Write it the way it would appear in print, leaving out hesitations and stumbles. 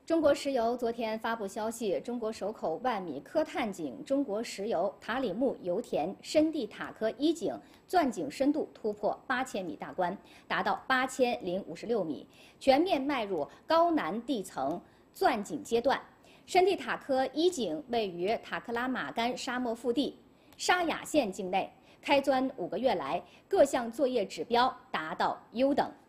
中国石油昨天发布消息，中国首口万米科探井中国石油塔里木油田深地塔科一井钻井深度突破8000米大关，达到8056米，全面迈入高难地层钻井阶段。深地塔科一井位于塔克拉玛干沙漠腹地沙雅县境内，开钻5个月来，各项作业指标达到优等。